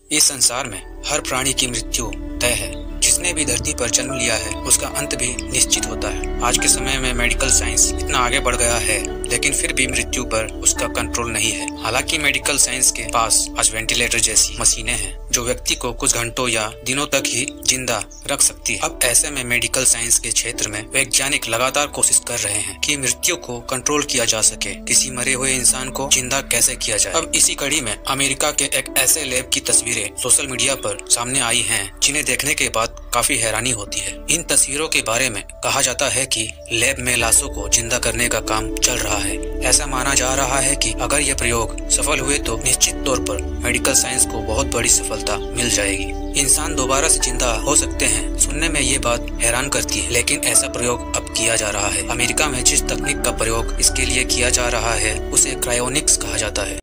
इस संसार में हर प्राणी की मृत्यु तय है। जिसने भी धरती पर जन्म लिया है उसका अंत भी निश्चित होता है। आज के समय में मेडिकल साइंस इतना आगे बढ़ गया है, लेकिन फिर भी मृत्यु पर उसका कंट्रोल नहीं है। हालांकि मेडिकल साइंस के पास आज वेंटिलेटर जैसी मशीनें हैं जो व्यक्ति को कुछ घंटों या दिनों तक ही जिंदा रख सकती है। अब ऐसे में मेडिकल साइंस के क्षेत्र में वैज्ञानिक लगातार कोशिश कर रहे हैं कि मृत्यु को कंट्रोल किया जा सके, किसी मरे हुए इंसान को जिंदा कैसे किया जाए। अब इसी कड़ी में अमेरिका के एक ऐसे लैब की तस्वीरें सोशल मीडिया पर सामने आई हैं जिन्हें देखने के बाद काफी हैरानी होती है। इन तस्वीरों के बारे में कहा जाता है कि लैब में लाशों को जिंदा करने का काम चल रहा है। ऐसा माना जा रहा है कि अगर ये प्रयोग सफल हुए तो निश्चित तौर पर मेडिकल साइंस को बहुत बड़ी सफलता मिल जाएगी। इंसान दोबारा से जिंदा हो सकते हैं, सुनने में ये बात हैरान करती है, लेकिन ऐसा प्रयोग अब किया जा रहा है। अमेरिका में जिस तकनीक का प्रयोग इसके लिए किया जा रहा है उसे क्रायोनिक्स कहा जाता है।